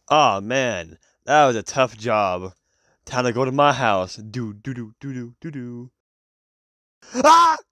Aw, man, that was a tough job. Time to go to my house. Do do do do do do do. Ah!